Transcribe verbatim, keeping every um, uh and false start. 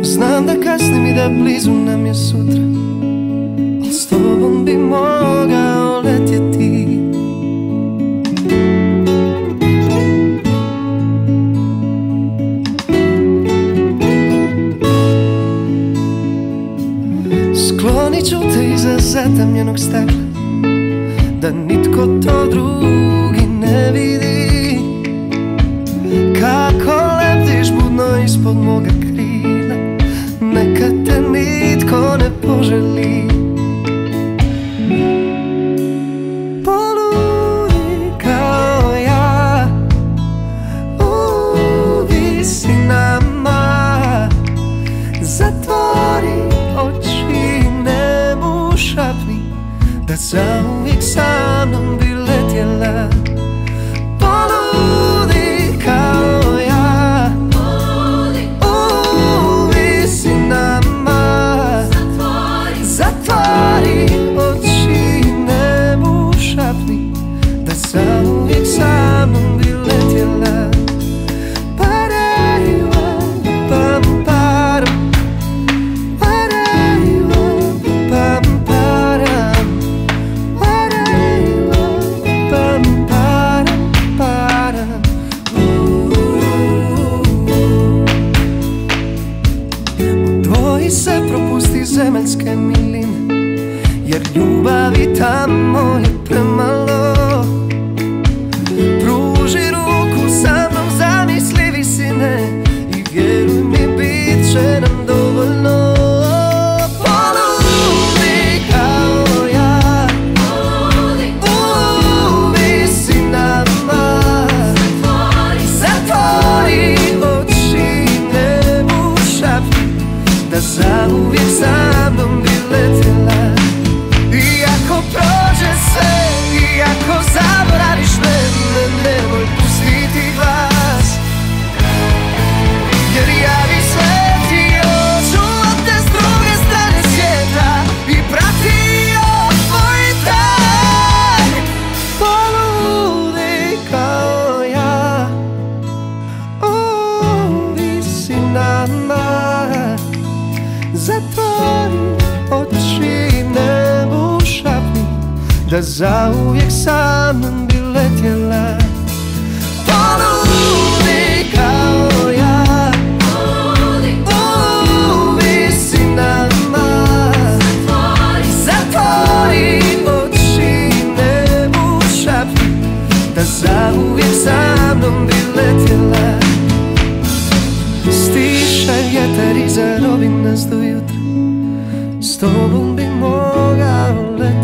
Znam da kasnim i da blizu nam je sutra, al s tobom bi mogao letjeti. Sklonit ću te iza zatamljenog stakla, da nitko to drugi ne vidi. Kako lebdiš budno ispod moga krila, neka te nitko ne poželi. Poludi kao ja u visinama, zatvori oči, ne mu šapni da zauvijek sa mnom bi letjela. Poludi kao ja u visinama, zatvori oči, ne mu šapni da zauvijek sa mnom bi letjela. Se propusti zemaljske miline, jer ljubavi tamo je premalo. Pruži ruku, sa mnom zamisli visine i vjeruj mi, bit će nam dovoljno. Poludi kao ja u visinama, zatvori oči, ne mu šapni da zauvijek sa mnom bi letjela. Iako prođe sve, iako zaboraviš mene, nemoj pustiti glas, jer ja bi sletio, čuo te s druge strane svijeta i pratio tvoj trag. Poludi kao ja u visinama, zatvori oči, ne mu šapni da zauvijek sa mnom bi letjela. Poludi kao ja u visinama, zatvori oči, ne mu šapni da zauvijek sa mnom bi letjela. Stiša vjetar i zarobi nas do jutra, s tobom bi mogao letjeti.